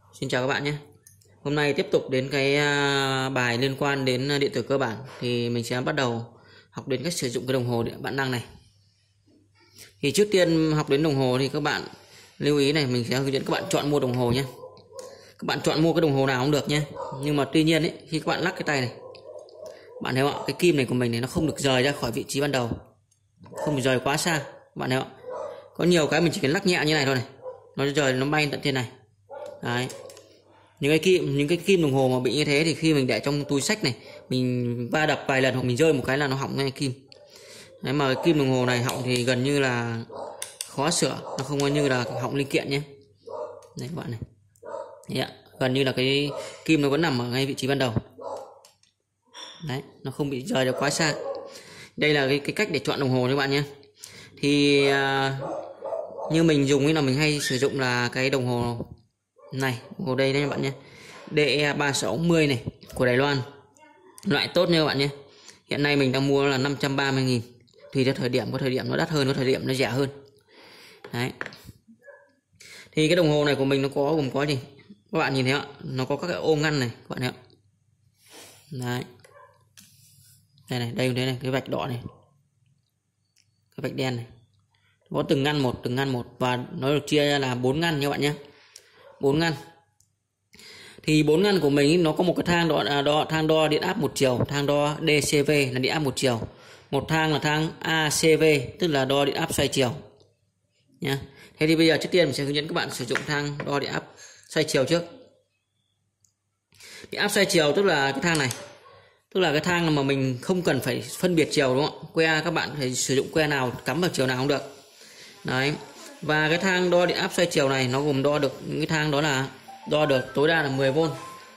Xin chào các bạn nhé. Hôm nay tiếp tục đến cái bài liên quan đến điện tử cơ bản thì mình sẽ bắt đầu học đến cách sử dụng cái đồng hồ điện bạn năng này. Thì trước tiên học đến đồng hồ thì các bạn lưu ý này, mình sẽ hướng dẫn các bạn chọn mua đồng hồ nhé. Các bạn chọn mua cái đồng hồ nào cũng được nhé. Nhưng mà tuy nhiên ấy, khi các bạn lắc cái tay này, bạn thấy không ạ? Cái kim này của mình này nó không được rời ra khỏi vị trí ban đầu, không được rời quá xa. Bạn thấy không? Có nhiều cái mình chỉ cần lắc nhẹ như này thôi này, nó rời, nó bay tận trên này. Đấy. Những cái kim đồng hồ mà bị như thế thì khi mình để trong túi xách này, mình va đập vài lần hoặc mình rơi một cái là nó hỏng ngay kim. Đấy, mà cái kim đồng hồ này hỏng thì gần như là khó sửa, nó không có như là hỏng linh kiện nhé. Đấy các bạn này. Đấy ạ, gần như là cái kim nó vẫn nằm ở ngay vị trí ban đầu. Đấy, nó không bị rời được quá xa. Đây là cái cách để chọn đồng hồ các bạn nhé. Thì như mình dùng ấy là mình hay sử dụng là cái đồng hồ này, đồng hồ đây đấy các bạn nhé, DE3610 này của Đài Loan, loại tốt nha các bạn nhé. Hiện nay mình đang mua là 530.000, tùy theo thời điểm, có thời điểm nó đắt hơn, có thời điểm nó rẻ hơn. Đấy. Thì cái đồng hồ này của mình nó gồm có gì các bạn nhìn thấy ạ, nó có các cái ô ngăn này các bạn thấy ạ. Đấy, đây này, đây này, cái vạch đỏ này, cái vạch đen này, có từng ngăn một và nó được chia ra là 4 ngăn nha các bạn nhé. 4 ngăn. Thì 4 ngăn của mình nó có một cái thang thang đo điện áp một chiều, thang đo DCV là điện áp một chiều, một thang là thang ACV tức là đo điện áp xoay chiều nha. Thế thì bây giờ trước tiên mình sẽ hướng dẫn các bạn sử dụng thang đo điện áp xoay chiều trước. Điện áp xoay chiều tức là cái thang này, tức là cái thang mà mình không cần phải phân biệt chiều, đúng không? Que các bạn có thể sử dụng que nào cắm vào chiều nào cũng được. Đấy. Và cái thang đo điện áp xoay chiều này nó gồm đo được những cái thang, đó là đo được tối đa là 10V.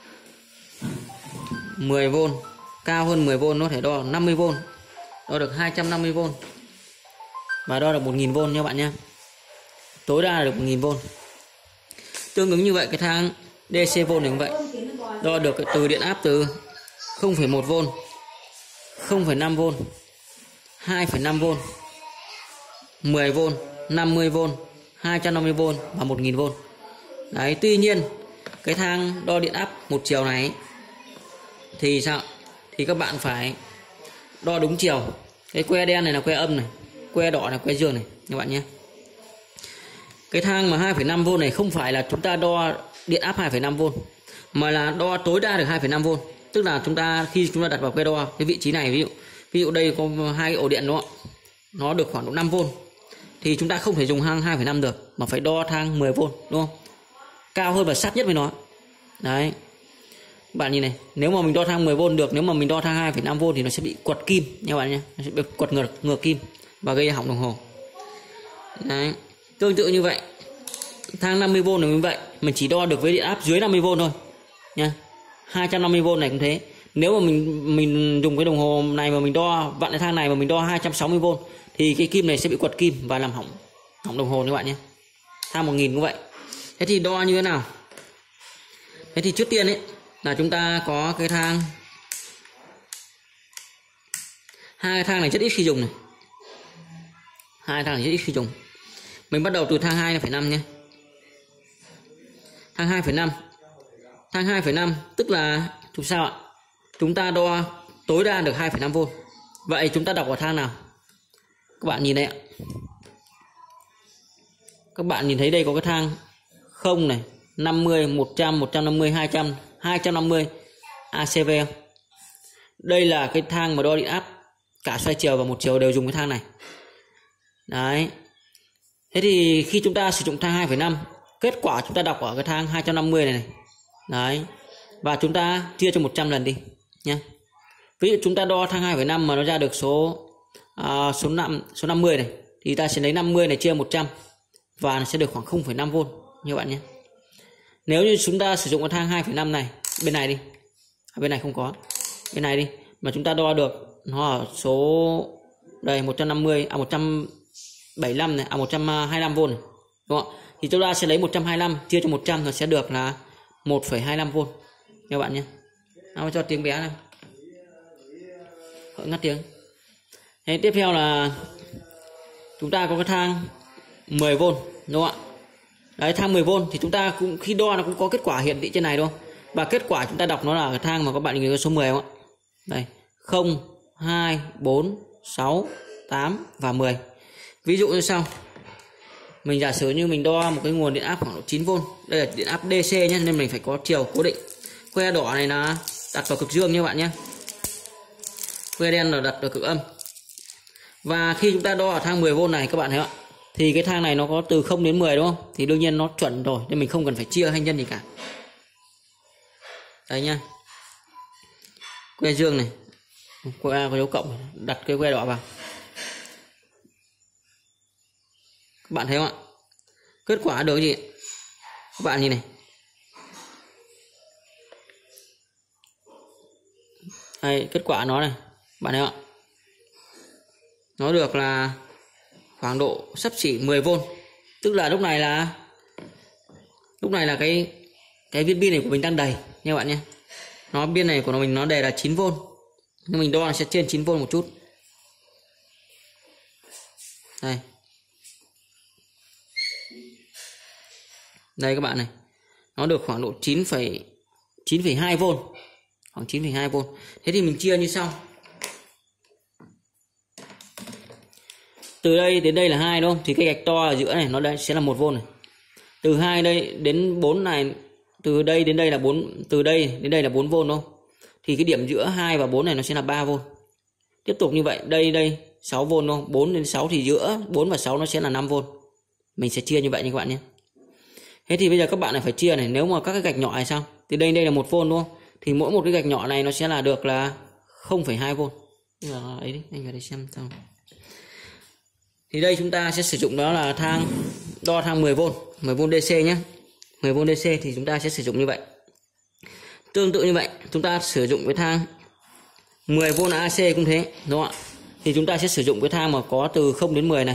10V, cao hơn 10V nó có thể đo 50V, đo được 250V và đo được 1000V nha bạn nhé. Tối đa là được 1000V. Tương ứng như vậy cái thang DC volt này cũng vậy, đo được từ điện áp từ 0,1V, 0,5V, 2,5V, 10V, 50V, 250V và 1000V. Đấy, tuy nhiên cái thang đo điện áp một chiều này thì sao? Thì các bạn phải đo đúng chiều. Cái que đen này là que âm này, que đỏ là que dương này các bạn nhé. Cái thang mà 2,5V này không phải là chúng ta đo điện áp 2,5V mà là đo tối đa được 2,5V. Tức là khi chúng ta đặt vào que đo cái vị trí này, ví dụ đây có hai cái ổ điện đó, nó được khoảng độ 5V thì chúng ta không thể dùng thang 2,5 được mà phải đo thang 10V, đúng không? Cao hơn và sát nhất với nó. Đấy. Bạn nhìn này, nếu mà mình đo thang 10V được, nếu mà mình đo thang 2,5V thì nó sẽ bị quật kim nha bạn nhé, nó sẽ bị quật ngược kim và gây hỏng đồng hồ. Đấy. Tương tự như vậy, thang 50V này như vậy, mình chỉ đo được với điện áp dưới 50V thôi nha. 250V này cũng thế. Nếu mà mình dùng cái đồng hồ này mà mình đo vặn cái thang này mà mình đo 260V thì cái kim này sẽ bị quật kim và làm hỏng đồng hồ các bạn nhé. Thang 1000 cũng vậy. Thế thì đo như thế nào? Thế thì trước tiên ấy là chúng ta có cái thang, hai cái thang này rất ít khi dùng này, hai thang này rất ít khi dùng. Mình bắt đầu từ thang 2,5 nhé. Thang 2,5, thang 2,5 tức là chúng sao ạ? Chúng ta đo tối đa được 2,5V. Vậy chúng ta đọc ở thang nào? Các bạn nhìn đây ạ. Các bạn nhìn thấy đây có cái thang 0 này, 50, 100, 150, 200, 250 ACV không? Đây là cái thang mà đo điện áp cả xoay chiều và một chiều đều dùng cái thang này. Đấy. Thế thì khi chúng ta sử dụng thang 2,5, kết quả chúng ta đọc ở cái thang 250 này. Đấy. Và chúng ta chia cho 100 lần đi nhé. Ví dụ chúng ta đo thang 2,5 mà nó ra được số 50 này thì ta sẽ lấy 50 này chia 100 và nó sẽ được khoảng 0,5V như bạn nhé. Nếu như chúng ta sử dụng cái thang 2,5 này, bên này đi, bên này không có, bên này đi, mà chúng ta đo được nó ở số đây 175 này, 125V này, đúng không? Thì chúng ta sẽ lấy 125 chia cho 100 nó sẽ được là 1,25V các bạn nhé. Nó cho tiếng bé này, ngắt tiếng. Thế tiếp theo là chúng ta có cái thang 10V, đúng không ạ? Đấy, thang 10V thì chúng ta cũng khi đo nó cũng có kết quả hiển thị trên này đúng không? Và kết quả chúng ta đọc nó là cái thang mà các bạn nhìn thấy số 10 không ạ? Đây, 0, 2, 4, 6, 8 và 10. Ví dụ như sau. Mình giả sử như mình đo một cái nguồn điện áp khoảng độ 9V. Đây là điện áp DC nhé, nên mình phải có chiều cố định. Que đỏ này là đặt vào cực dương nha bạn nhé. Que đen là đặt vào cực âm. Và khi chúng ta đo ở thang 10V này các bạn thấy không ạ? Thì cái thang này nó có từ 0 đến 10 đúng không? Thì đương nhiên nó chuẩn rồi, nên mình không cần phải chia hay nhân gì cả. Đây nhá. Que dương này. Que có dấu cộng, đặt cái que đỏ vào. Các bạn thấy không ạ? Kết quả được gì? Các bạn nhìn này. Đây, kết quả nó này. Bạn thấy không ạ? Nó được là khoảng độ xấp xỉ 10V. Tức là lúc này là cái viên pin này của mình đang đầy nha bạn nhé. Nó pin này của mình nó đề là 9V. Nhưng mình đo sẽ trên 9V một chút. Đây. Đây các bạn này. Nó được khoảng độ 9,2V. Khoảng 9,2V. Thế thì mình chia như sau. Từ đây đến đây là 2 đúng không? Thì cái gạch to ở giữa này nó đây sẽ là 1V này. Từ 2 đây đến 4 này, từ đây đến đây là 4, từ đây đến đây là 4V đúng không? Thì cái điểm giữa 2 và 4 này nó sẽ là 3V. Tiếp tục như vậy, đây 6V đúng không? 4 đến 6 thì giữa 4 và 6 nó sẽ là 5V. Mình sẽ chia như vậy nha các bạn nhé. Thế thì bây giờ các bạn lại phải chia này, nếu mà các cái gạch nhỏ này sao? Thì đây là 1V đúng không? Thì mỗi một cái gạch nhỏ này nó sẽ là được là 0,2V. Giờ ấy đi, anh vào đây xem sao. Thì đây chúng ta sẽ sử dụng đó là đo thang 10V, 10V DC nhé. 10V DC thì chúng ta sẽ sử dụng như vậy. Tương tự như vậy, chúng ta sử dụng cái thang 10V AC cũng thế, đúng không ạ? Thì chúng ta sẽ sử dụng cái thang mà có từ 0 đến 10 này.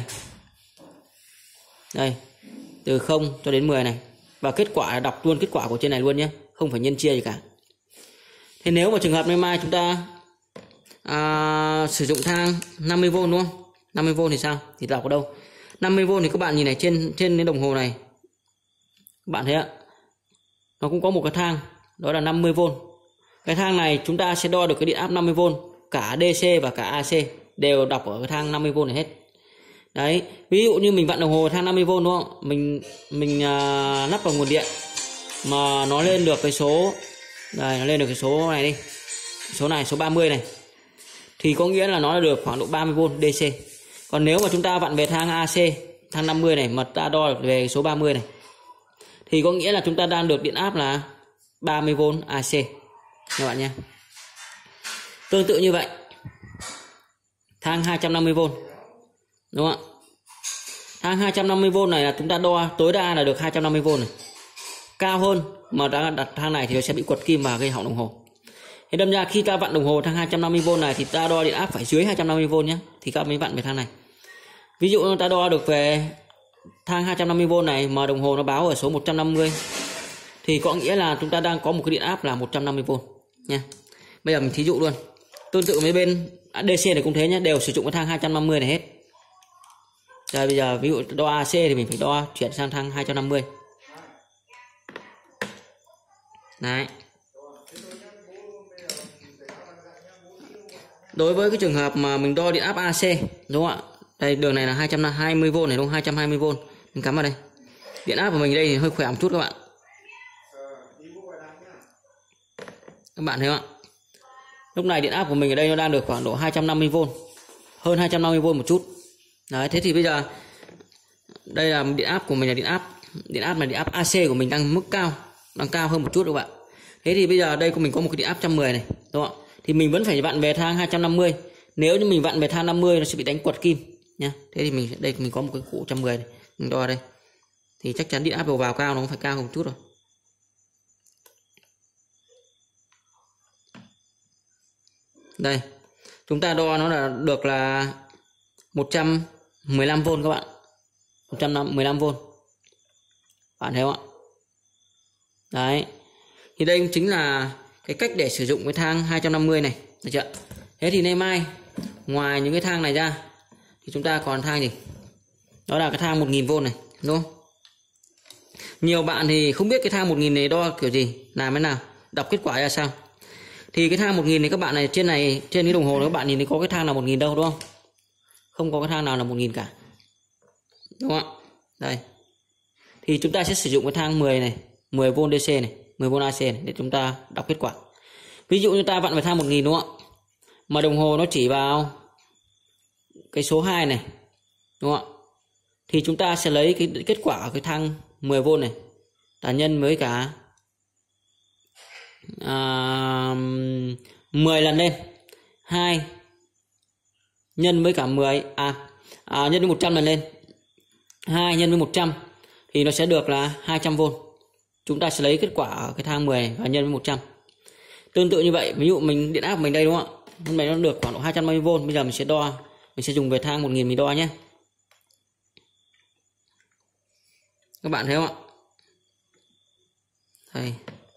Đây, từ 0 cho đến 10 này. Và kết quả là đọc luôn kết quả của trên này luôn nhé, không phải nhân chia gì cả. Thế nếu mà trường hợp ngày mai chúng ta sử dụng thang 50V đúng không? 50V thì sao? Thì đọc ở đâu? 50V thì các bạn nhìn này, trên cái đồng hồ này. Các bạn thấy ạ? Nó cũng có một cái thang, đó là 50V. Cái thang này chúng ta sẽ đo được cái điện áp 50V, cả DC và cả AC đều đọc ở cái thang 50V này hết. Đấy, ví dụ như mình vặn đồng hồ thang 50V đúng không? Mình lắp vào nguồn điện mà nó lên được cái số, đây, nó lên được cái số này đi. Số này, số 30 này. Thì có nghĩa là nó được khoảng độ 30V DC. Còn nếu mà chúng ta vặn về thang AC, thang 50 này mà ta đo được về số 30 này, thì có nghĩa là chúng ta đang được điện áp là 30V AC các bạn nhé. Tương tự như vậy, thang 250V đúng không ạ? Thang 250V này là chúng ta đo tối đa là được 250V này. Cao hơn mà đã đặt thang này thì nó sẽ bị quật kim và gây hỏng đồng hồ. Thế đâm ra khi ta vặn đồng hồ thang 250V này thì ta đo điện áp phải dưới 250V nhé, thì các mới vặn về thang này. Ví dụ ta đo được về thang 250V này mà đồng hồ nó báo ở số 150 thì có nghĩa là chúng ta đang có một cái điện áp là 150V nha. Bây giờ mình thí dụ luôn. Tương tự mấy bên DC này cũng thế nhé, đều sử dụng cái thang 250 này hết. Rồi bây giờ ví dụ đo AC thì mình phải đo chuyển sang thang 250. Đấy. Đối với cái trường hợp mà mình đo điện áp AC đúng không ạ? Đây đường này là 220V này đúng không? 220V. Mình cắm vào đây. Điện áp của mình đây thì hơi khỏe một chút các bạn. Các bạn thấy không ạ? Lúc này điện áp của mình ở đây nó đang được khoảng độ 250V. Hơn 250V một chút. Đấy, thế thì bây giờ đây là điện áp của mình là điện áp này, điện áp AC của mình đang mức cao, đang cao hơn một chút các bạn. Thế thì bây giờ đây của mình có một cái điện áp 110 này, đúng không ạ? Thì mình vẫn phải vặn về thang 250. Nếu như mình vặn về thang 50 nó sẽ bị đánh quật kim nha. Thế thì mình có một cái cụ 110 này, mình đo đây. Thì chắc chắn điện áp đầu vào cao nó phải cao hơn một chút rồi. Đây. Chúng ta đo nó là được là 115V các bạn. 115V. Bạn thấy không ạ? Đấy. Thì đây cũng chính là cái cách để sử dụng cái thang 250 này, được chưa? Thế thì nay mai ngoài những cái thang này ra thì chúng ta còn thang gì? Đó là cái thang 1000V này, đúng không? Nhiều bạn thì không biết cái thang 1000 này đo kiểu gì, làm thế nào, đọc kết quả ra sao. Thì cái thang 1000 này các bạn này, trên cái đồng hồ này các bạn nhìn thấy có cái thang nào 1000 đâu, đúng không? Không có cái thang nào là 1000 cả, đúng không ạ? Đây. Thì chúng ta sẽ sử dụng cái thang 10 này, 10V DC này, 10V AC này để chúng ta đọc kết quả. Ví dụ như ta vặn vào thang 1000 đúng không ạ? Mà đồng hồ nó chỉ vào cái số 2 này, đúng không ạ? Thì chúng ta sẽ lấy cái kết quả ở cái thang 10V này, ta nhân với cả 10 lần lên, 2 nhân với cả 10 nhân với 100 lần lên, 2 nhân với 100 thì nó sẽ được là 200V. Chúng ta sẽ lấy kết quả ở cái thang 10 này và nhân với 100. Tương tự như vậy, ví dụ mình điện áp mình đây đúng không ạ? Hôm nay nó được khoảng độ 250V, bây giờ mình sẽ đo, mình sẽ dùng về thang 1000 mình đo nhé. Các bạn thấy không ạ? Đây.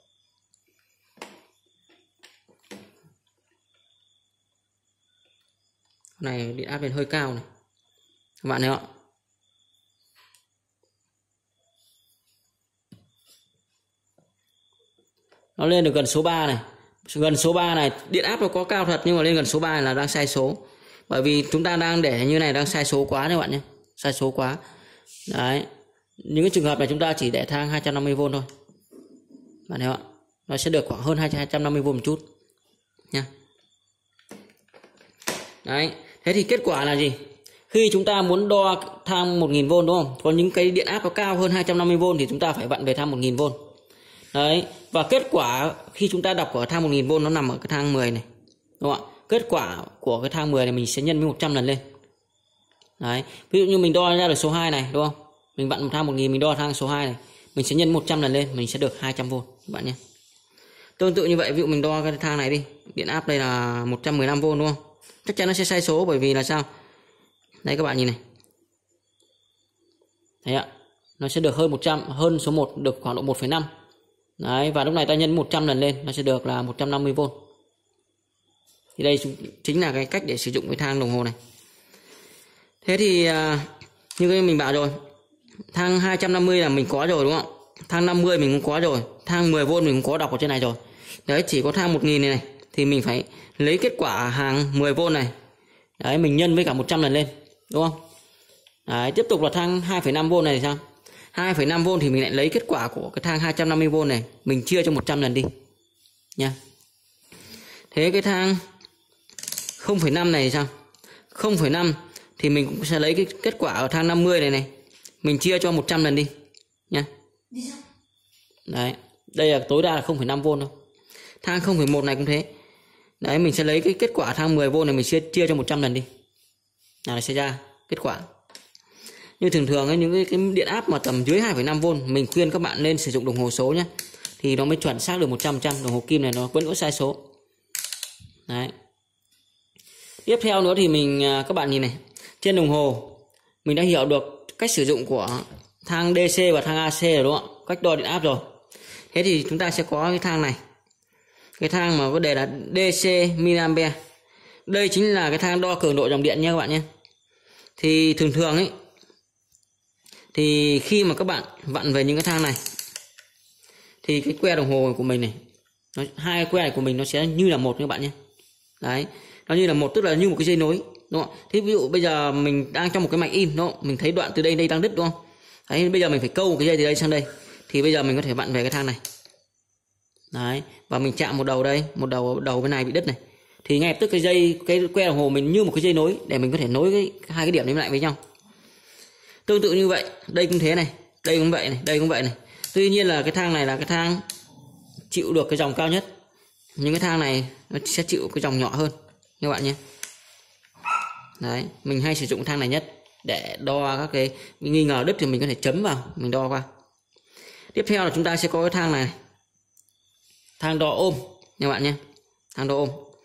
Này điện áp lên hơi cao này. Các bạn thấy không ạ? Nó lên được gần số 3 này. Gần số 3 này, điện áp nó có cao thật nhưng mà lên gần số 3 này là đang sai số. Bởi vì chúng ta đang để như này đang sai số quá các bạn nhé. Sai số quá. Đấy. Những cái trường hợp này chúng ta chỉ để thang 250V thôi. Bạn thấy không ạ? Nó sẽ được khoảng hơn 250V một chút nha. Đấy. Thế thì kết quả là gì? Khi chúng ta muốn đo thang 1000V đúng không? Có những cái điện áp nó cao hơn 250V thì chúng ta phải vặn về thang 1000V. Đấy. Và kết quả khi chúng ta đọc của thang 1000V nó nằm ở cái thang 10 này. Đúng không ạ? Kết quả của cái thang 10 này mình sẽ nhân với 100 lần lên. Đấy. Ví dụ như mình đo ra được số 2 này đúng không? Mình vặn một thang 1000 mình đo thang số 2 này, mình sẽ nhân 100 lần lên, mình sẽ được 200V các bạn nhé. Tương tự như vậy, ví dụ mình đo cái thang này đi, điện áp đây là 115V đúng không? Chắc chắn nó sẽ sai số bởi vì là sao? Đây các bạn nhìn này. Đấy ạ. Nó sẽ được hơn 100, hơn số 1 được khoảng độ 1,5. Đấy, và lúc này ta nhân 100 lần lên nó sẽ được là 150V. Thì đây chính là cái cách để sử dụng cái thang đồng hồ này. Thế thì như cái mình bảo rồi, thang 250 là mình có rồi đúng không ạ? Thang 50 mình cũng có rồi, thang 10V mình cũng có đọc ở trên này rồi. Đấy, chỉ có thang 1000 này thì mình phải lấy kết quả hàng 10V này. Đấy, mình nhân với cả 100 lần lên, đúng không? Đấy, tiếp tục là thang 2,5V này thì sao? 2,5V thì mình lại lấy kết quả của cái thang 250V này, mình chia cho 100 lần đi nha. Thế cái thang 0,5 này thì sao? 0,5 thì mình cũng sẽ lấy cái kết quả ở thang 50 này, mình chia cho 100 lần đi nha. Đấy, đây là tối đa là 0,5V thôi. Thang 0,1 này cũng thế. Đấy, mình sẽ lấy cái kết quả thang 10V này mình chia cho 100 lần đi. Là sẽ ra kết quả. Như thường thường ấy, những cái điện áp mà tầm dưới 2,5V mình khuyên các bạn nên sử dụng đồng hồ số nhé. Thì nó mới chuẩn xác được 100%, đồng hồ kim này nó vẫn có sai số. Đấy. Tiếp theo nữa thì các bạn nhìn này, trên đồng hồ mình đã hiểu được cách sử dụng của thang DC và thang AC rồi đúng không ạ? Cách đo điện áp rồi. Thế thì chúng ta sẽ có cái thang này. Cái thang mà có đề là DC mA. Đây chính là cái thang đo cường độ dòng điện nha các bạn nhé. Thì thường thường ấy, thì khi mà các bạn vặn về những cái thang này thì cái que đồng hồ của mình này, hai que này của mình nó sẽ như là một các bạn nhé. Đấy, nó như là một, tức là như một cái dây nối, đúng không? Thế ví dụ bây giờ mình đang trong một cái mạch in, đúng không? Mình thấy đoạn từ đây đây đang đứt, đúng không? Đấy, bây giờ mình phải câu cái dây từ đây sang đây, thì bây giờ mình có thể vặn về cái thang này. Đấy, và mình chạm một đầu đây, một đầu bên này bị đứt này, thì ngay lập tức cái que đồng hồ mình như một cái dây nối để mình có thể nối hai cái điểm đấy lại với nhau. Tương tự như vậy, đây cũng thế này, đây cũng vậy này, đây cũng vậy này. Tuy nhiên là cái thang này là cái thang chịu được cái dòng cao nhất, những cái thang này nó sẽ chịu cái dòng nhỏ hơn các bạn nhé. Đấy, mình hay sử dụng thang này nhất để đo các cái nghi ngờ đứt thì mình có thể chấm vào, mình đo qua. Tiếp theo là chúng ta sẽ có cái thang này, thang đo ôm nha bạn nhé, thang đo ôm.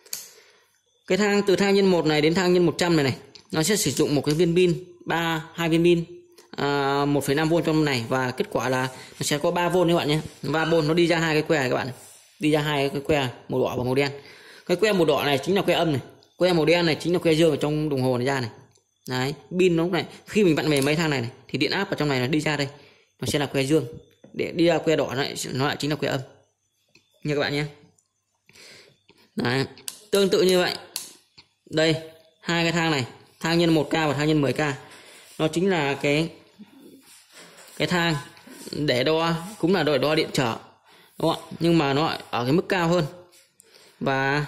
Cái thang từ thang nhân 1 này đến thang nhân 100 này nó sẽ sử dụng một cái viên pin, hai viên pin 1,5V trong này, và kết quả là nó sẽ có 3V các bạn nhé. 3V nó đi ra hai cái que này các bạn, đi ra hai cái que màu đỏ và màu đen. Cái que màu đỏ này chính là que âm này, que màu đen này chính là que dương ở trong đồng hồ này ra này. Đấy, pin nó này khi mình vặn về mấy thang này thì điện áp ở trong này là đi ra đây, nó sẽ là que dương. để đi ra que đỏ nó lại chính là que âm nha các bạn nhé. Đấy, tương tự như vậy đây, hai cái thang này, thang nhân 1K và thang nhân 10K, nó chính là cái thang để đo, cũng là để đo điện trở, đúng không? Nhưng mà nó ở cái mức cao hơn, và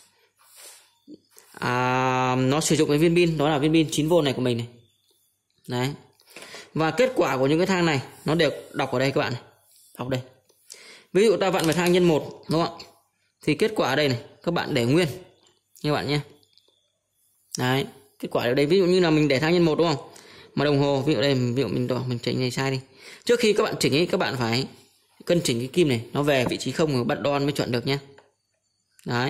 nó sử dụng cái viên pin, đó là viên pin 9V này của mình này. Đấy, và kết quả của những cái thang này nó đều đọc ở đây các bạn này, đọc đây. Ví dụ ta vặn vào thang nhân 1, đúng không? Thì kết quả ở đây này các bạn để nguyên như bạn nhé. Đấy, kết quả ở đây ví dụ như là mình để thang nhân 1, đúng không? Mà đồng hồ ví dụ đây, ví dụ mình chỉnh này sai đi. Trước khi các bạn chỉnh ấy, các bạn phải cân chỉnh cái kim này nó về vị trí không rồi bắt đo mới chuẩn được nhé. Đấy.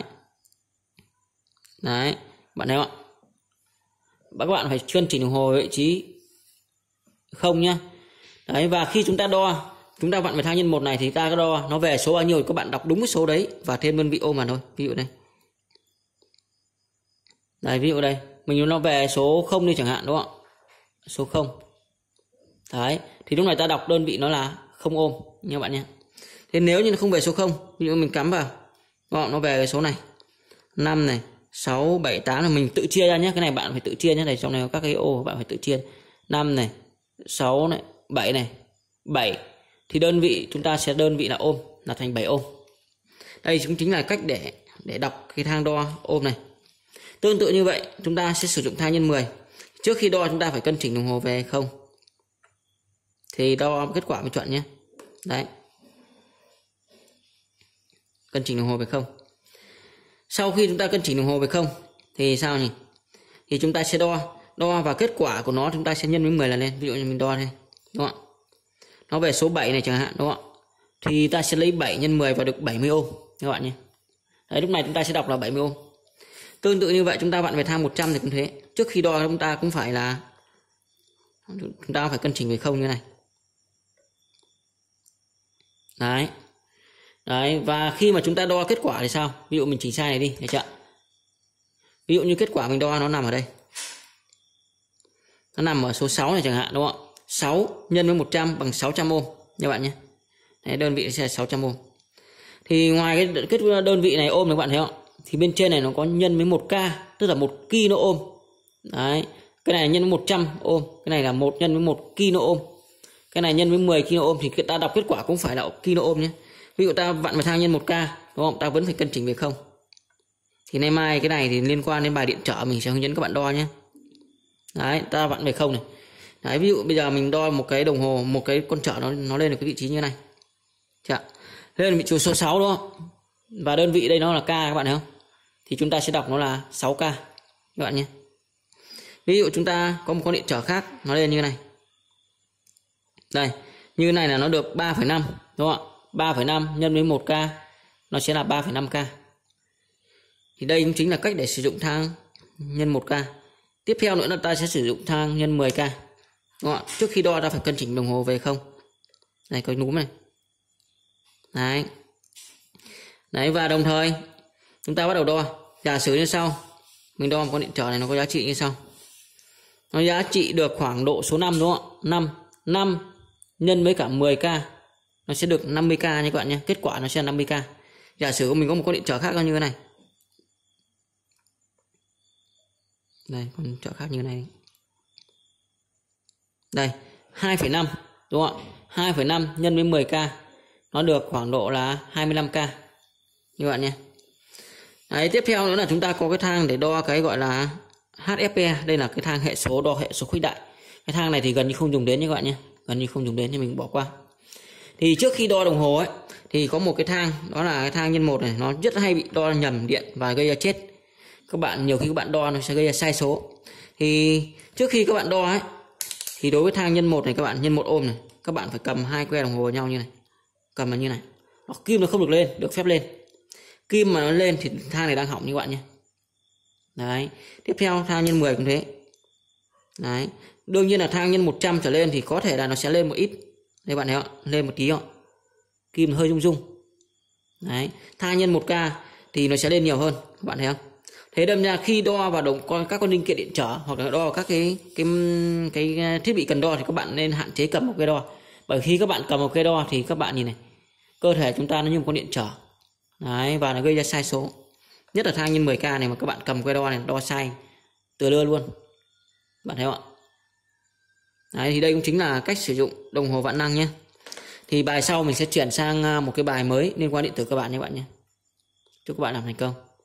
Đấy, bạn thấy không ạ? Các bạn phải cân chỉnh đồng hồ vị trí không nhá. Đấy, và khi chúng ta đo, chúng ta vặn vào thang nhân 1 này thì ta có đo nó về số bao nhiêu thì các bạn đọc đúng cái số đấy và thêm đơn vị ôm vào thôi. Ví dụ đây. Đấy, ví dụ đây, mình nó về số 0 đi chẳng hạn, đúng không? Số 0. Đấy, thì lúc này ta đọc đơn vị nó là 0 ôm nha bạn nhé. Thế nếu như nó không về số 0, ví dụ mình cắm vào, nó về cái số này 5 này, 6, 7, 8 là mình tự chia ra nhé. Cái này bạn phải tự chia nhé, này trong này có các cái ô bạn phải tự chia. 5 này, 6 này, 7 này, 7 thì đơn vị chúng ta sẽ đơn vị là ôm, là thành 7 ôm. Đây cũng chính là cách để đọc cái thang đo ôm này. Tương tự như vậy, chúng ta sẽ sử dụng thang nhân 10. Trước khi đo chúng ta phải cân chỉnh đồng hồ về không thì đo kết quả mới chuẩn nhé. Đấy, cân chỉnh đồng hồ về không. Sau khi chúng ta cân chỉnh đồng hồ về không thì sao nhỉ? Thì chúng ta sẽ đo và kết quả của nó chúng ta sẽ nhân với 10 lần lên. Ví dụ như mình đo đây, đúng không? Nó về số 7 này chẳng hạn, đúng không? Thì ta sẽ lấy 7 nhân 10 và được 70 ôm các bạn nhé. Đấy, lúc này chúng ta sẽ đọc là 70 ôm. Tương tự như vậy chúng ta vặn về thang 100 thì cũng thế. Trước khi đo chúng ta cũng phải là chúng ta phải cân chỉnh về không như này. Đấy. Đấy, và khi mà chúng ta đo kết quả thì sao? Ví dụ mình chỉnh sai này đi, thấy chưa? Ví dụ như kết quả mình đo nó nằm ở đây. Nó nằm ở số 6 này chẳng hạn, đúng không? 6 nhân với 100 bằng 600 ôm nha bạn nhé. Đấy, đơn vị sẽ là 600 ôm. Thì ngoài cái đơn vị này ôm này các bạn thấy không? Thì bên trên này nó có nhân với 1K, tức là 1 kilo ôm. Đấy, cái này nhân với 100 ôm, cái này là 1 nhân với 1 kilo ôm. Cái này nhân với 10 kilo ôm thì ta đọc kết quả cũng phải là kilo ôm nhé. Ví dụ ta vặn vào thang nhân 1K, đúng không? Ta vẫn phải cân chỉnh về không. Thì nay mai cái này thì liên quan đến bài điện trở mình sẽ hướng dẫn các bạn đo nhé. Đấy, ta vặn về không này. Đấy, ví dụ bây giờ mình đo một cái đồng hồ, một cái con trở nó lên được cái vị trí như này. Chà, lên vị trí số 6 đúng không? Và đơn vị đây nó là K các bạn thấy không? Thì chúng ta sẽ đọc nó là 6K các bạn nhé. Ví dụ chúng ta có một con điện trở khác nó lên như này. Đây, như này là nó được 3,5 đúng không ạ? 3,5 nhân với 1K nó sẽ là 3,5K. Thì đây cũng chính là cách để sử dụng thang nhân 1K. Tiếp theo nữa là ta sẽ sử dụng thang nhân 10K. Đúng không ạ? Trước khi đo ta phải cân chỉnh đồng hồ về không. Đây có núm này. Đấy. Đấy, và đồng thời chúng ta bắt đầu đo. Giả sử như sau, mình đo một con điện trở này nó có giá trị như sau. Nó giá trị được khoảng độ số 5 đúng không ạ? 5 nhân với cả 10K nó sẽ được 50K nha các bạn nhé. Kết quả nó sẽ là 50K. Giả sử mình có một con điện trở khác như thế này. Đây, con điện trở khác như thế này. Đây, 2,5 đúng không ạ? 2,5 nhân với 10K nó được khoảng độ là 25K như bạn nhé. Đấy, tiếp theo nữa là chúng ta có cái thang để đo cái gọi là HFE. Đây là cái thang hệ số, đo hệ số khuếch đại. Cái thang này thì gần như không dùng đến như các bạn nhé. Gần như không dùng đến thì mình bỏ qua. Thì trước khi đo đồng hồ ấy thì có một cái thang, đó là cái thang nhân 1 này, nó rất hay bị đo nhầm điện và gây ra chết. Các bạn nhiều khi các bạn đo nó sẽ gây ra sai số. Thì trước khi các bạn đo ấy thì đối với thang nhân 1 này các bạn, nhân 1 ôm này, các bạn phải cầm hai que đồng hồ vào nhau như này. Cầm vào như này. Kim nó không được lên, được phép lên. Kim mà nó lên thì thang này đang hỏng như các bạn nhé. Đấy, tiếp theo thang nhân 10 cũng thế. Đấy, đương nhiên là thang nhân 100 trở lên thì có thể là nó sẽ lên một ít. Đây bạn thấy không? Lên một tí không? Kim hơi rung rung. Đấy, thang nhân 1K thì nó sẽ lên nhiều hơn, các bạn thấy không? Thế đâm ra khi đo vào các con linh kiện điện trở hoặc là đo các cái thiết bị cần đo thì các bạn nên hạn chế cầm một cái đo. Bởi khi các bạn cầm một cây đo thì các bạn nhìn này, cơ thể chúng ta nó như một con điện trở. Đấy, và nó gây ra sai số. Nhất là thang nhân 10K này mà các bạn cầm cây đo này đo sai từ lưa luôn. Bạn thấy không ạ? Đấy, thì đây cũng chính là cách sử dụng đồng hồ vạn năng nhé. Thì bài sau mình sẽ chuyển sang một cái bài mới liên quan điện tử cơ bản nhé bạn nhé. Chúc các bạn làm thành công.